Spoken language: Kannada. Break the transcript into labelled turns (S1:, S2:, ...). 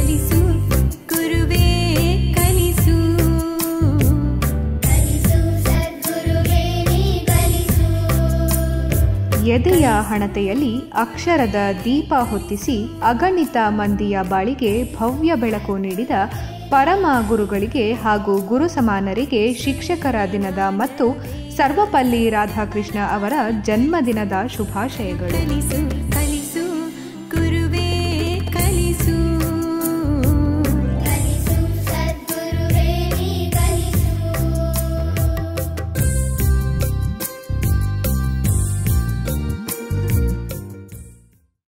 S1: ಕಲಿಸು ಗುರುವೇ ಕಲಿಸು, ಕಲಿಸು ಸದ್ಗುರುವೇ ನೀ ಕಲಿಸು.
S2: ಎದೆಯ ಹಣತೆಯಲ್ಲಿ ಅಕ್ಷರದ ದೀಪ ಹೊತ್ತಿಸಿ ಅಗಣಿತ ಮಂದಿಯ ಬಾಳಿಗೆ ಭವ್ಯ ಬೆಳಕು ನೀಡಿದ ಪರಮ ಗುರುಗಳಿಗೆ ಹಾಗೂ ಗುರು ಸಮಾನರಿಗೆ ಶಿಕ್ಷಕರ ದಿನದ ಮತ್ತು ಸರ್ವಪಲ್ಲಿ ರಾಧಾಕೃಷ್ಣ ಅವರ ಜನ್ಮದಿನದ ಶುಭಾಶಯಗಳು.